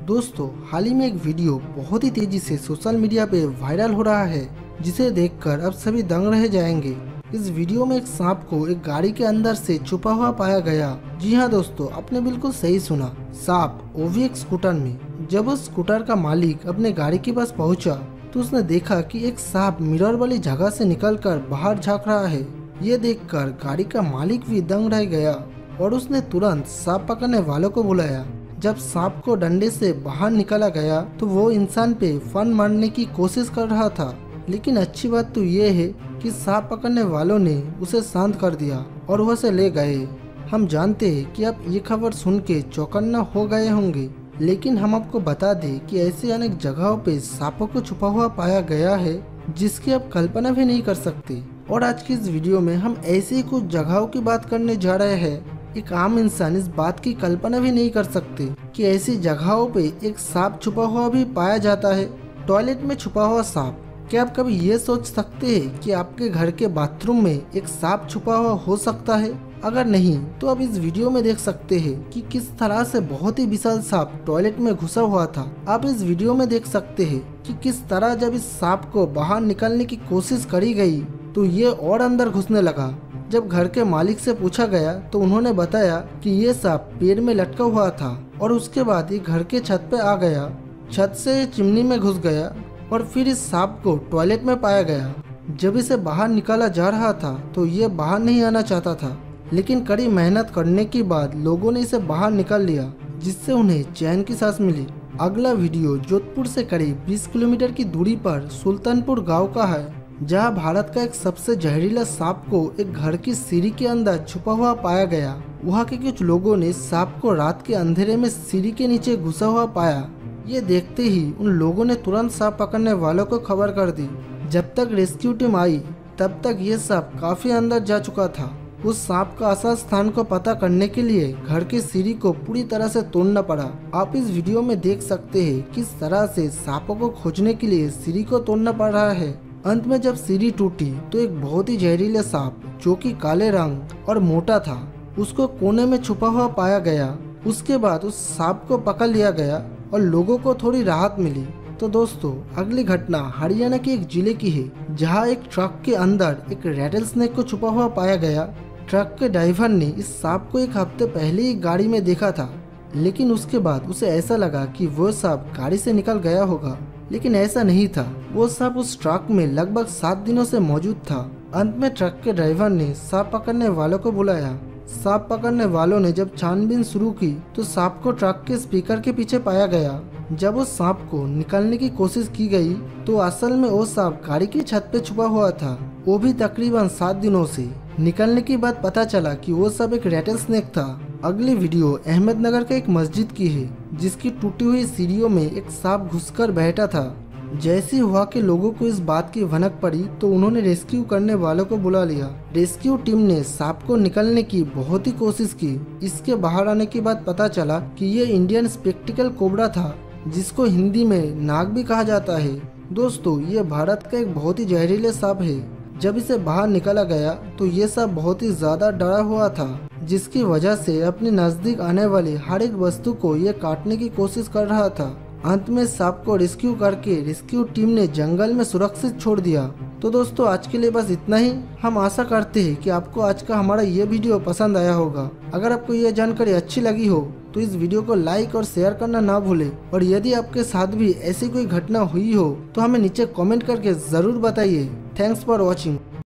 दोस्तों, हाल ही में एक वीडियो बहुत ही तेजी से सोशल मीडिया पे वायरल हो रहा है, जिसे देखकर अब सभी दंग रह जाएंगे। इस वीडियो में एक सांप को एक गाड़ी के अंदर से छुपा हुआ पाया गया। जी हाँ दोस्तों, आपने बिल्कुल सही सुना, सांप, वो भी एक स्कूटर में। जब उस स्कूटर का मालिक अपने गाड़ी के पास पहुंचा तो उसने देखा कि एक सांप मिरर वाली जगह से निकलकर बाहर झांक रहा है। ये देखकर गाड़ी का मालिक भी दंग रह गया और उसने तुरंत सांप पकड़ने वालों को बुलाया। जब सांप को डंडे से बाहर निकाला गया तो वो इंसान पे फन मारने की कोशिश कर रहा था, लेकिन अच्छी बात तो ये है कि सांप पकड़ने वालों ने उसे शांत कर दिया और वह उसे ले गए। हम जानते हैं कि आप ये खबर सुन के चौकन्ना हो गए होंगे, लेकिन हम आपको बता दें कि ऐसी अनेक जगहों पे सांपों को छुपा हुआ पाया गया है जिसकी आप कल्पना भी नहीं कर सकते। और आज की इस वीडियो में हम ऐसी ही कुछ जगहों की बात करने जा रहे हैं। एक आम इंसान इस बात की कल्पना भी नहीं कर सकते कि ऐसी जगहों पे एक सांप छुपा हुआ भी पाया जाता है। टॉयलेट में छुपा हुआ सांप। क्या आप कभी ये सोच सकते हैं कि आपके घर के बाथरूम में एक सांप छुपा हुआ हो सकता है? अगर नहीं तो आप इस वीडियो में देख सकते हैं कि किस तरह से बहुत ही विशाल सांप टॉयलेट में घुसा हुआ था। आप इस वीडियो में देख सकते हैं कि किस तरह जब इस सांप को बाहर निकालने की कोशिश करी गई तो ये और अंदर घुसने लगा। जब घर के मालिक से पूछा गया तो उन्होंने बताया कि ये सांप पेड़ में लटका हुआ था और उसके बाद ये घर के छत पे आ गया। छत से ये चिमनी में घुस गया और फिर इस सांप को टॉयलेट में पाया गया। जब इसे बाहर निकाला जा रहा था तो ये बाहर नहीं आना चाहता था, लेकिन कड़ी मेहनत करने के बाद लोगों ने इसे बाहर निकाल लिया, जिससे उन्हें चैन की सांस मिली। अगला वीडियो जोधपुर से करीब 20 किलोमीटर की दूरी पर सुल्तानपुर गांव का है, जहां भारत का एक सबसे जहरीला सांप को एक घर की सीढ़ी के अंदर छुपा हुआ पाया गया। वहां के कुछ लोगों ने सांप को रात के अंधेरे में सीढ़ी के नीचे घुसा हुआ पाया। ये देखते ही उन लोगों ने तुरंत सांप पकड़ने वालों को खबर कर दी। जब तक रेस्क्यू टीम आई तब तक ये सांप काफी अंदर जा चुका था। उस सांप का असल स्थान को पता करने के लिए घर की सीढ़ी को पूरी तरह से तोड़ना पड़ा। आप इस वीडियो में देख सकते हैं किस तरह से सांपों को खोजने के लिए सीढ़ी को तोड़ना पड़ रहा है। अंत में जब सीढ़ी टूटी तो एक बहुत ही जहरीले सांप जो कि काले रंग और मोटा था, उसको कोने में छुपा हुआ पाया गया। उसके बाद उस सांप को पकड़ लिया गया और लोगों को थोड़ी राहत मिली। तो दोस्तों, अगली घटना हरियाणा के एक जिले की है, जहां एक ट्रक के अंदर एक रैटल स्नेक को छुपा हुआ पाया गया। ट्रक के ड्राइवर ने इस सांप को एक हफ्ते पहले ही गाड़ी में देखा था, लेकिन उसके बाद उसे ऐसा लगा कि वो सांप गाड़ी से निकल गया होगा, लेकिन ऐसा नहीं था। वो सांप उस ट्रक में लगभग 7 दिनों से मौजूद था। अंत में ट्रक के ड्राइवर ने सांप पकड़ने वालों को बुलाया। सांप पकड़ने वालों ने जब छानबीन शुरू की तो सांप को ट्रक के स्पीकर के पीछे पाया गया। जब उस सांप को निकालने की कोशिश की गई तो असल में वो सांप गाड़ी की छत पे छुपा हुआ था, वो भी तकरीबन 7 दिनों से। निकलने के बाद पता चला कि वो सब एक रैटल स्नेक था। अगली वीडियो अहमदनगर के एक मस्जिद की है, जिसकी टूटी हुई सीढ़ियों में एक सांप घुसकर बैठा था। जैसे हुआ कि लोगों को इस बात की भनक पड़ी तो उन्होंने रेस्क्यू करने वालों को बुला लिया। रेस्क्यू टीम ने सांप को निकालने की बहुत ही कोशिश की। इसके बाहर आने के बाद पता चला कि ये इंडियन स्पेक्टिकल कोबरा था, जिसको हिंदी में नाग भी कहा जाता है। दोस्तों, ये भारत का एक बहुत ही जहरीले सांप है। जब इसे बाहर निकाला गया तो ये सांप बहुत ही ज्यादा डरा हुआ था, जिसकी वजह से अपने नजदीक आने वाली हर एक वस्तु को ये काटने की कोशिश कर रहा था। अंत में सांप को रेस्क्यू करके रेस्क्यू टीम ने जंगल में सुरक्षित छोड़ दिया। तो दोस्तों, आज के लिए बस इतना ही। हम आशा करते हैं कि आपको आज का हमारा ये वीडियो पसंद आया होगा। अगर आपको ये जानकारी अच्छी लगी हो तो इस वीडियो को लाइक और शेयर करना ना भूलें। और यदि आपके साथ भी ऐसी कोई घटना हुई हो तो हमें नीचे कमेंट करके जरूर बताइए। Thanks for watching.